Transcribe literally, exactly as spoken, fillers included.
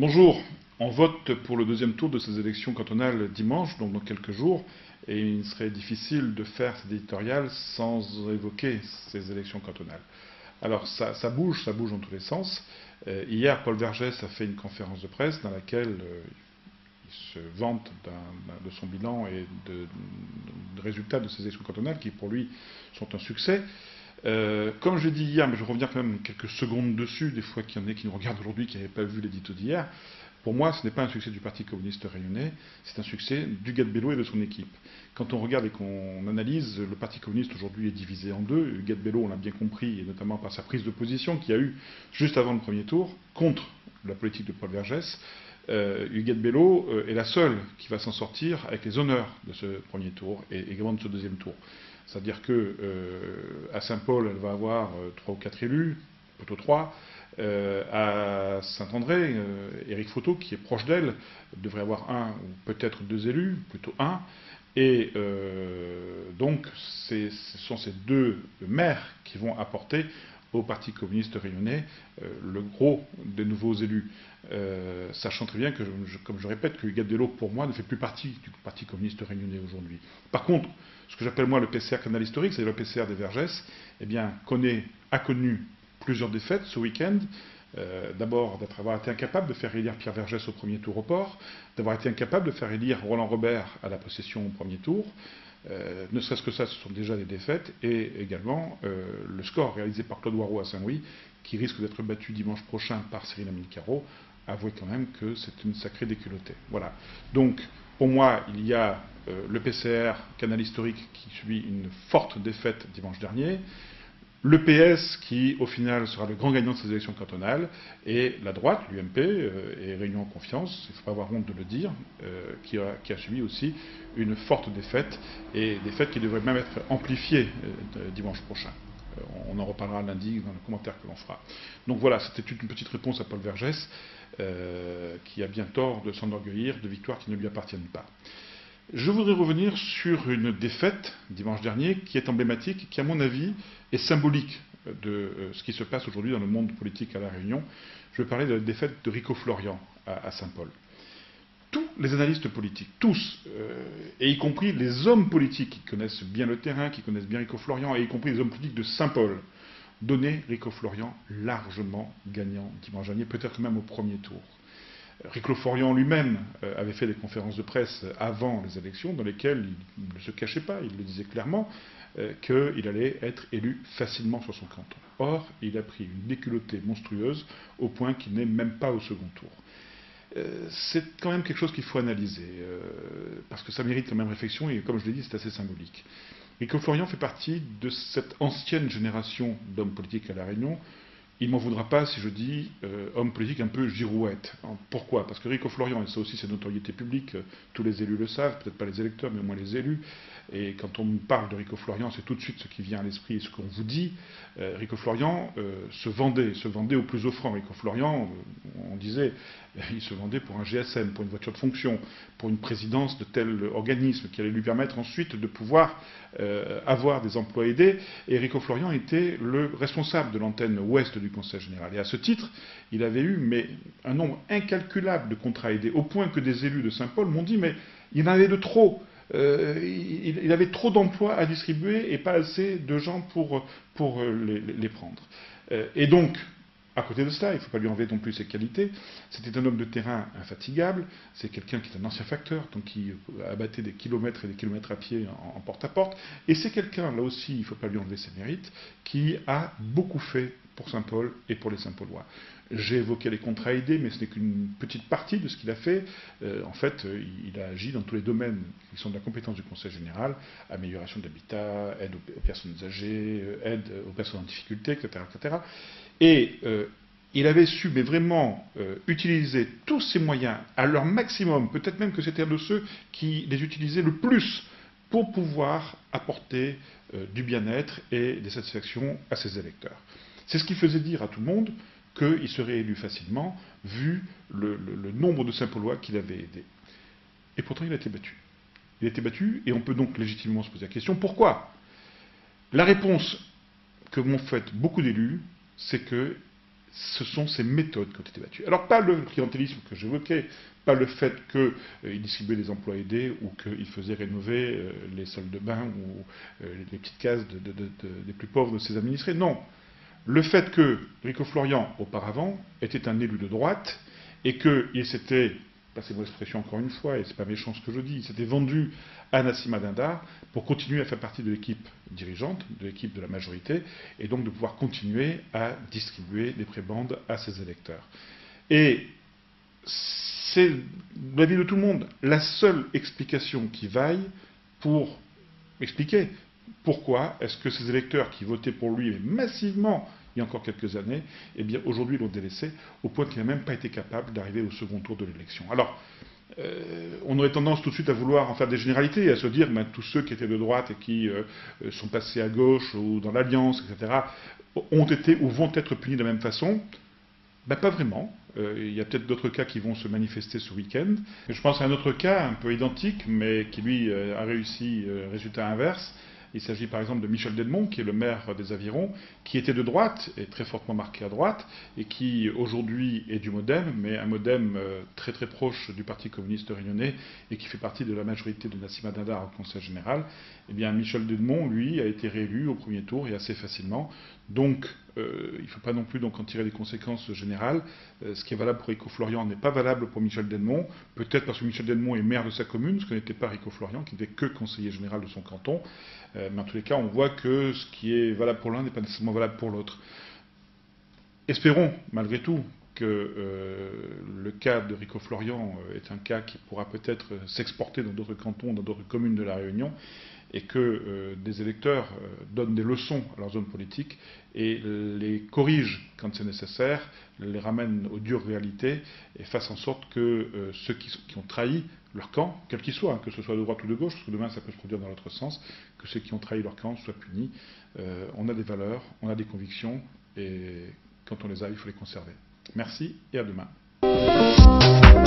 Bonjour, on vote pour le deuxième tour de ces élections cantonales dimanche, donc dans quelques jours, et il serait difficile de faire cet éditorial sans évoquer ces élections cantonales. Alors ça, ça bouge, ça bouge dans tous les sens. Euh, hier, Paul Vergès a fait une conférence de presse dans laquelle euh, il se vante de son bilan et de, de, de résultats de ces élections cantonales qui, pour lui, sont un succès. Euh, comme je l'ai dit hier, mais je vais revenir quand même quelques secondes dessus, des fois qu'il y en a qui nous regardent aujourd'hui qui n'avaient pas vu l'édito d'hier, pour moi, ce n'est pas un succès du Parti communiste réunionnais, c'est un succès du Bello et de son équipe. Quand on regarde et qu'on analyse, le Parti communiste aujourd'hui est divisé en deux. Bello, on l'a bien compris, et notamment par sa prise de position qu'il y a eu juste avant le premier tour, contre la politique de Paul Vergès. Euh, Huguette Bello euh, est la seule qui va s'en sortir avec les honneurs de ce premier tour et également de ce deuxième tour. C'est-à-dire qu'à euh, Saint-Paul, elle va avoir euh, trois ou quatre élus, plutôt trois. Euh, à Saint-André, euh, Éric Foteau, qui est proche d'elle, devrait avoir un ou peut-être deux élus, plutôt un. Et euh, donc, ce sont ces deux maires qui vont apporter au Parti communiste réunionnais euh, le gros des nouveaux élus. Euh, sachant très bien que, je, comme je répète, que Huguette Bello, pour moi, ne fait plus partie du Parti communiste réunionnais aujourd'hui. Par contre, ce que j'appelle moi le P C R canal historique, c'est le P C R des Vergès, eh bien, connaît, a connu plusieurs défaites ce week-end. Euh, D'abord, d'avoir été incapable de faire élire Pierre Vergès au premier tour au port, d'avoir été incapable de faire élire Roland Robert à la possession au premier tour. Euh, ne serait-ce que ça, ce sont déjà des défaites, et également euh, le score réalisé par Claude Warreau à Saint-Louis, qui risque d'être battu dimanche prochain par Cyril Amilcaro, avouez quand même que c'est une sacrée déculottée. Voilà. Donc, pour moi, il y a euh, le P C R, canal historique, qui subit une forte défaite dimanche dernier, le P S qui, au final, sera le grand gagnant de ces élections cantonales, et la droite, l'U M P, euh, et Réunion en confiance, il ne faut pas avoir honte de le dire, euh, qui, a, qui a subi aussi une forte défaite, et défaite qui devrait même être amplifiée euh, dimanche prochain. Euh, on en reparlera lundi dans le commentaire que l'on fera. Donc voilà, c'était une petite réponse à Paul Vergès, euh, qui a bien tort de s'enorgueillir de victoires qui ne lui appartiennent pas. Je voudrais revenir sur une défaite dimanche dernier qui est emblématique, qui à mon avis est symbolique de ce qui se passe aujourd'hui dans le monde politique à La Réunion. Je veux parler de la défaite de Rico Florian à Saint-Paul. Tous les analystes politiques, tous, euh, et y compris les hommes politiques qui connaissent bien le terrain, qui connaissent bien Rico Florian, et y compris les hommes politiques de Saint-Paul, donnaient Rico Florian largement gagnant dimanche dernier, peut-être même au premier tour. Rico Florian lui-même euh, avait fait des conférences de presse avant les élections dans lesquelles il ne se cachait pas, il le disait clairement, euh, qu'il allait être élu facilement sur son canton. Or, il a pris une déculottée monstrueuse au point qu'il n'est même pas au second tour. Euh, c'est quand même quelque chose qu'il faut analyser, euh, parce que ça mérite quand même réflexion, et comme je l'ai dit, c'est assez symbolique. Rico Florian fait partie de cette ancienne génération d'hommes politiques à La Réunion. Il ne m'en voudra pas si je dis euh, homme politique un peu girouette. Alors, pourquoi? Parce que Rico Florian, et ça aussi c'est notoriété publique, euh, tous les élus le savent, peut-être pas les électeurs, mais au moins les élus. Et quand on parle de Rico Florian, c'est tout de suite ce qui vient à l'esprit et ce qu'on vous dit. Euh, Rico Florian euh, se vendait, se vendait au plus offrant. Rico Florian, euh, on disait, il se vendait pour un G S M, pour une voiture de fonction, pour une présidence de tel organisme qui allait lui permettre ensuite de pouvoir euh, avoir des emplois aidés. Et Rico Florian était le responsable de l'antenne ouest du Conseil général. Et à ce titre, il avait eu mais, un nombre incalculable de contrats aidés, au point que des élus de Saint-Paul m'ont dit mais il en avait de trop. Euh, il, il avait trop d'emplois à distribuer et pas assez de gens pour, pour les, les prendre. Euh, et donc, à côté de cela, il ne faut pas lui enlever non plus ses qualités, c'était un homme de terrain infatigable, c'est quelqu'un qui est un ancien facteur, donc qui abattait des kilomètres et des kilomètres à pied en porte-à-porte, et c'est quelqu'un, là aussi, il ne faut pas lui enlever ses mérites, qui a beaucoup fait pour Saint-Paul et pour les Saint-Paulois. J'ai évoqué les contrats aidés, mais ce n'est qu'une petite partie de ce qu'il a fait. Euh, en fait, euh, il a agi dans tous les domaines qui sont de la compétence du Conseil général, amélioration de l'habitat, aide aux, aux personnes âgées, aide aux personnes en difficulté, et cetera, et cetera. Et euh, il avait su, mais vraiment, euh, utiliser tous ces moyens à leur maximum, peut-être même que c'était un de ceux qui les utilisaient le plus pour pouvoir apporter euh, du bien-être et des satisfactions à ses électeurs. C'est ce qui faisait dire à tout le monde qu'il serait élu facilement, vu le, le, le nombre de Saint-Paulois qu'il avait aidés. Et pourtant, il a été battu. Il a été battu, et on peut donc légitimement se poser la question, pourquoi? La réponse que m'ont faite beaucoup d'élus, c'est que ce sont ces méthodes qui ont été battues. Alors pas le clientélisme que j'évoquais, pas le fait qu'il euh, distribuait des emplois aidés ou qu'il faisait rénover euh, les salles de bain ou euh, les petites cases de, de, de, de, des plus pauvres de ses administrés. Non. Le fait que Rico Florian, auparavant, était un élu de droite et qu'il s'était, passez-moi l'expression encore une fois, et c'est pas méchant ce que je dis, il s'était vendu à Nassima Dindar pour continuer à faire partie de l'équipe dirigeante, de l'équipe de la majorité, et donc de pouvoir continuer à distribuer des prébendes à ses électeurs. Et c'est l'avis de tout le monde. La seule explication qui vaille pour expliquer pourquoi est-ce que ces électeurs qui votaient pour lui massivement il y a encore quelques années, eh bien aujourd'hui l'ont délaissé au point qu'il n'a même pas été capable d'arriver au second tour de l'élection. Alors, euh, on aurait tendance tout de suite à vouloir en faire des généralités, à se dire ben, tous ceux qui étaient de droite et qui euh, sont passés à gauche ou dans l'Alliance, et cetera, ont été ou vont être punis de la même façon. Ben, pas vraiment. Euh, il y a peut-être d'autres cas qui vont se manifester ce week-end. Je pense à un autre cas un peu identique, mais qui lui euh, a réussi euh, résultat inverse. Il s'agit par exemple de Michel Delmont, qui est le maire des Avirons, qui était de droite, et très fortement marqué à droite, et qui aujourd'hui est du MoDem, mais un MoDem euh, très très proche du Parti communiste réunionnais, et qui fait partie de la majorité de Nassima Dindar au Conseil général. Eh bien Michel Delmont, lui, a été réélu au premier tour, et assez facilement. Donc, euh, il ne faut pas non plus donc, en tirer des conséquences générales. Euh, ce qui est valable pour Rico Florian n'est pas valable pour Michel Delmont, peut-être parce que Michel Delmont est maire de sa commune, ce que n'était pas Rico Florian, qui n'était que conseiller général de son canton. Euh, mais en tous les cas, on voit que ce qui est valable pour l'un n'est pas nécessairement valable pour l'autre. Espérons, malgré tout, que euh, le cas de Rico Florian euh, est un cas qui pourra peut-être s'exporter dans d'autres cantons, dans d'autres communes de la Réunion, et que euh, des électeurs euh, donnent des leçons à leurs hommes politiques et les corrigent quand c'est nécessaire, les ramènent aux dures réalités et fassent en sorte que euh, ceux qui, qui ont trahi leur camp, quel qu'il soit, hein, que ce soit de droite ou de gauche, parce que demain ça peut se produire dans l'autre sens, que ceux qui ont trahi leur camp soient punis. Euh, on a des valeurs, on a des convictions, et quand on les a, il faut les conserver. Merci et à demain.